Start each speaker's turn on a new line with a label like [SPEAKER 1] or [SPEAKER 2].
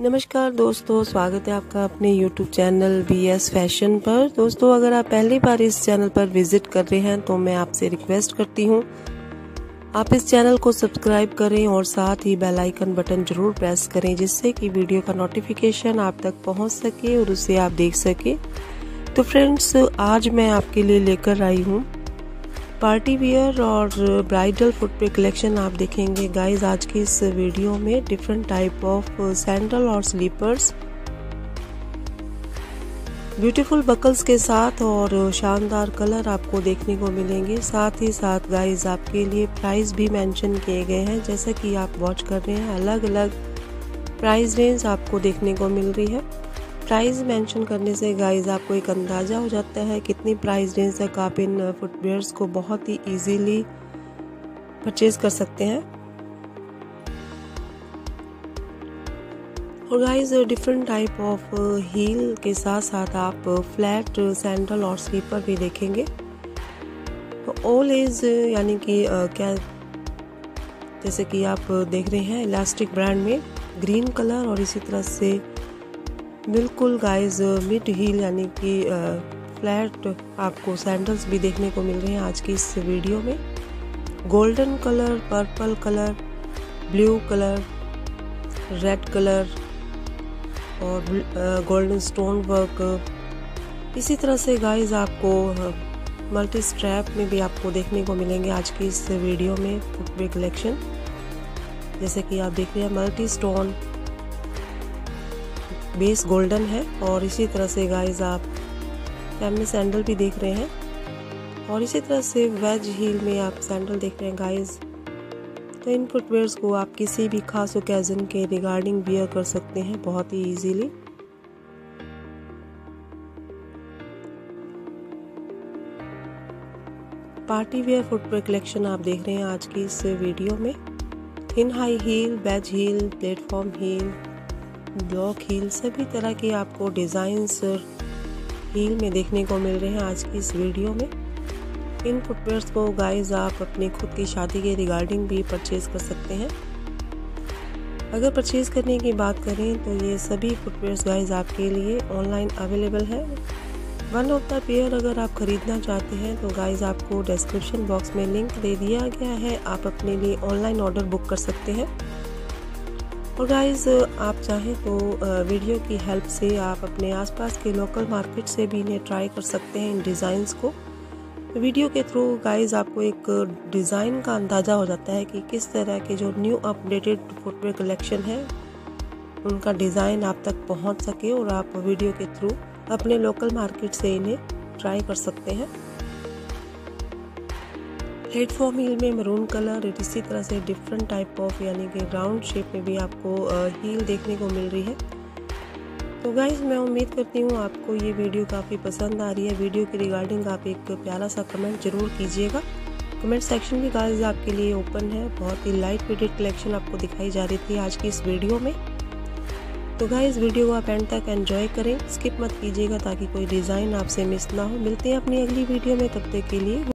[SPEAKER 1] नमस्कार दोस्तों, स्वागत है आपका अपने YouTube चैनल BS फैशन पर। दोस्तों, अगर आप पहली बार इस चैनल पर विजिट कर रहे हैं तो मैं आपसे रिक्वेस्ट करती हूँ आप इस चैनल को सब्सक्राइब करें और साथ ही बेल आइकन बटन जरूर प्रेस करें, जिससे कि वीडियो का नोटिफिकेशन आप तक पहुँच सके और उसे आप देख सके। तो फ्रेंड्स, आज मैं आपके लिए लेकर आई हूँ पार्टी वियर और ब्राइडल फुटवेयर कलेक्शन। आप देखेंगे गाइस आज की इस वीडियो में डिफरेंट टाइप ऑफ सैंडल और स्लीपर्स ब्यूटीफुल बकल्स के साथ और शानदार कलर आपको देखने को मिलेंगे। साथ ही साथ गाइस आपके लिए प्राइस भी मेंशन किए गए हैं, जैसा कि आप वॉच कर रहे हैं। अलग अलग प्राइस रेंज आपको देखने को मिल रही है। प्राइस मेंशन करने से गाइस आपको एक अंदाज़ा हो जाता है कितनी प्राइस रेंज तक आप इन फुटवेयर्स को बहुत ही इजीली परचेज कर सकते हैं। और guys different type of heel के साथ साथ आप फ्लैट सैंडल और स्लीपर भी देखेंगे। तो ऑल एज यानी कि क्या, जैसे कि आप देख रहे हैं इलास्टिक ब्रांड में ग्रीन कलर और इसी तरह से बिल्कुल गाइस मिड हील यानी कि फ्लैट आपको सैंडल्स भी देखने को मिल रहे हैं आज की इस वीडियो में। Golden colour, purple colour, blue colour, red colour और गोल्डन स्टोन वर्क। इसी तरह से गाइस आपको मल्टी स्ट्रैप में भी आपको देखने को मिलेंगे आज की इस वीडियो में फुटवेयर कलेक्शन। जैसे कि आप देख रहे हैं मल्टी स्टोन, बेस गोल्डन है और इसी तरह से गाइस आप फैमिली सैंडल भी देख रहे हैं और इसी तरह से वेज हील में आप सैंडल देख रहे हैं गाइस। तो इन फुटवेयर्स को आप किसी भी खास ओकेजन के रिगार्डिंग वियर कर सकते हैं बहुत ही easily. Party wear footwear collection आप देख रहे हैं आज की इस वीडियो में। इन high heel, wedge heel, platform heel, block heel, सभी तरह के आपको डिज़ाइंस हील में देखने को मिल रहे हैं आज की इस वीडियो में। इन फुटवेयर्स को गाइस आप अपनी खुद की शादी के रिगार्डिंग भी परचेज कर सकते हैं। अगर परचेज करने की बात करें तो ये सभी फुटवेयर्स गाइस आपके लिए ऑनलाइन अवेलेबल है। वन ऑफ द पेयर अगर आप खरीदना चाहते हैं तो गाइस आपको डिस्क्रिप्शन बॉक्स में लिंक दे दिया गया है, आप अपने लिए ऑनलाइन ऑर्डर बुक कर सकते हैं। और गाइस आप चाहें तो वीडियो की हेल्प से आप अपने आसपास के लोकल मार्केट से भी इन्हें ट्राई कर सकते हैं इन डिज़ाइंस को। वीडियो के थ्रू गाइस आपको एक डिज़ाइन का अंदाज़ा हो जाता है कि किस तरह के जो न्यू अपडेटेड फुटवेयर कलेक्शन है उनका डिज़ाइन आप तक पहुंच सके और आप वीडियो के थ्रू अपने लोकल मार्केट से इन्हें ट्राई कर सकते हैं। प्लेटफॉर्म हील में मरून कलर, इसी तरह से डिफरेंट टाइप ऑफ यानी कि राउंड शेप में भी आपको हील देखने को मिल रही है। तो गाइस मैं उम्मीद करती हूँ आपको ये वीडियो काफ़ी पसंद आ रही है। वीडियो के रिगार्डिंग आप एक प्यारा सा कमेंट जरूर कीजिएगा। कमेंट सेक्शन भी गाइस आपके लिए ओपन है। बहुत ही लाइट वेटेड कलेक्शन आपको दिखाई जा रही थी आज की इस वीडियो में। तो गाइस वीडियो को आप एंड तक एंजॉय करें, स्किप मत कीजिएगा ताकि कोई डिज़ाइन आपसे मिस ना हो। मिलते हैं अपनी अगली वीडियो में, तब तक के लिए